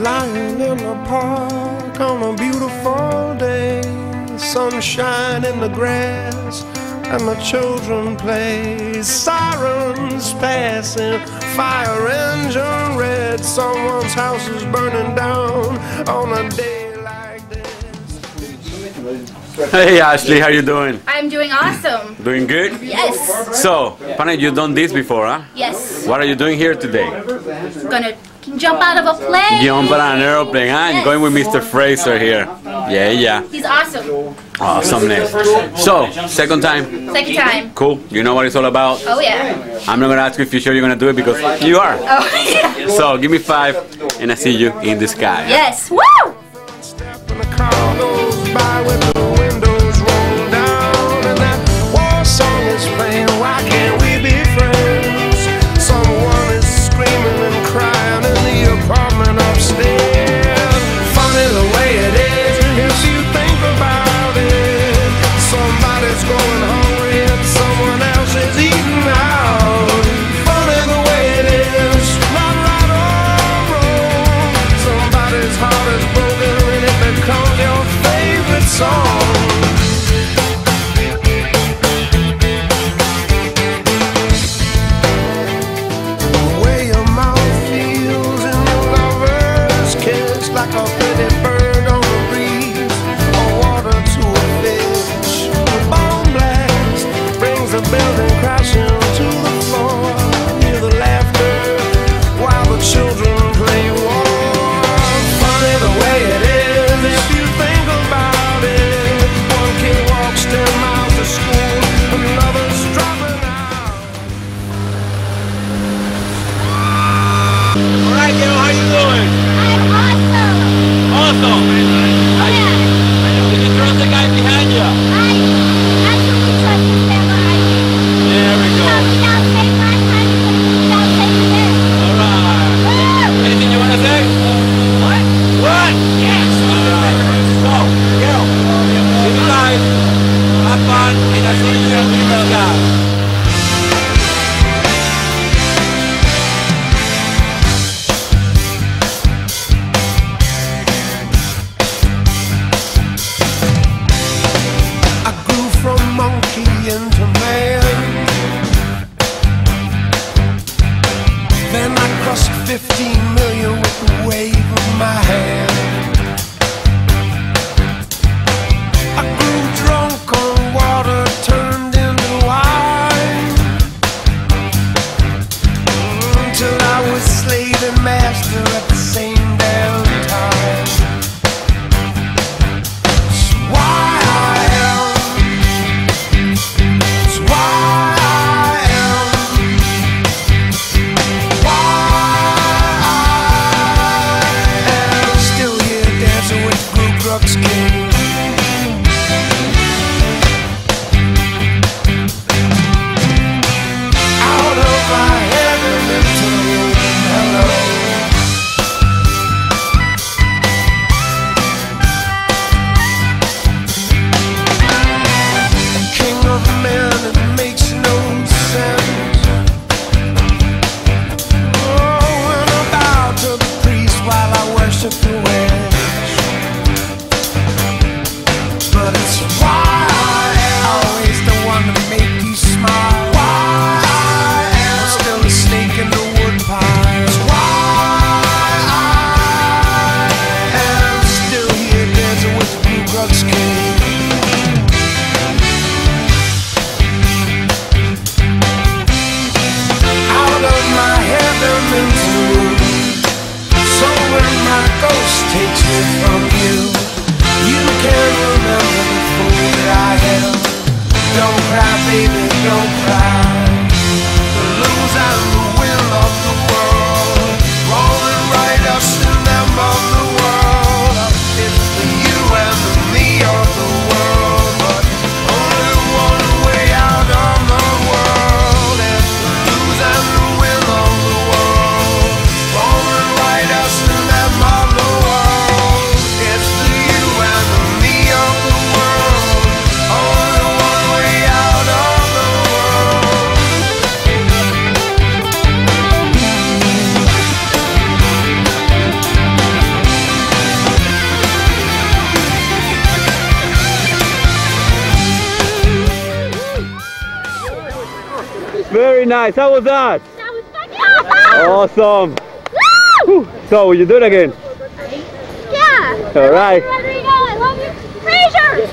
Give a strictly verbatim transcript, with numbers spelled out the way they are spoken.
Lying in the park on a beautiful day, sunshine in the grass and the children play. Sirens passing, fire engine red. Someone's house is burning down on a day like this. Hey Ashley, how you doing? I'm doing awesome. Doing good? Yes. So, Pana, you've done this before, huh? Yes. What are you doing here today? Gonna jump out of a plane. Jump on an aeroplane, huh? Yes. You're going with Mister Fraser here. Yeah, yeah. He's awesome. Awesomeness. So, second time? Second time. Cool. You know what it's all about? Oh yeah. I'm not gonna ask you if you're sure you're gonna do it because you are. Oh yeah. So, give me five and I see you in the sky. Yes. Woo! Step in the car goes by with the windows roll down and that war song is playing. Why can't we be friends? Someone is screaming and crying in the apartment upstairs. Funny the way it is if you think about it. Somebody's going hungry and someone else is eating out. Funny the way it is, not right or wrong. Somebody's heart is broken and it becomes your favorite song. The way your mouth feels in your lover's kiss, like a pretty bird on the breeze, or water to a fish. The bomb blast brings the building crashing to the floor. Hear the laughter while the children play war. Funny the way it is if you think about it. One kid walks ten miles to school, another's dropping out. Alright, Gail, how you doing? I'm awesome. Awesome. Yeah. Did you trust the guy behind you? I absolutely trust you, Sarah. There we go. Without saying my time, without saying this. Alright. Anything you want to say? What? What? Yes. Alright. So, Gail, see you guys. Have fun, and I'll see you in the sky. I grew from monkey into man. Then I crushed fifteen million with the wave of my hand. I grew drunk on water turned into wine, until I was slave and master at the same damn time. It's why I am. It's why I am. Why I Very nice. How was that? That was fucking awesome! Awesome. Woo! Whew. So, will you do it again? Yeah! All right. Rodrigo, I love you. Fraser!